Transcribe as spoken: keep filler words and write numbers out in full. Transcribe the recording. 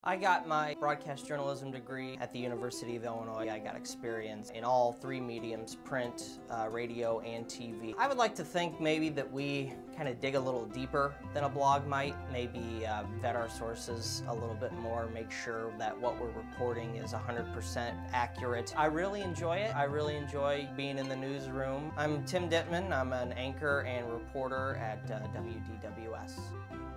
I got my broadcast journalism degree at the University of Illinois. I got experience in all three mediums, print, uh, radio, and T V. I would like to think maybe that we kind of dig a little deeper than a blog might, maybe uh, vet our sources a little bit more, make sure that what we're reporting is one hundred percent accurate. I really enjoy it. I really enjoy being in the newsroom. I'm Tim Ditman. I'm an anchor and reporter at uh, W D W S.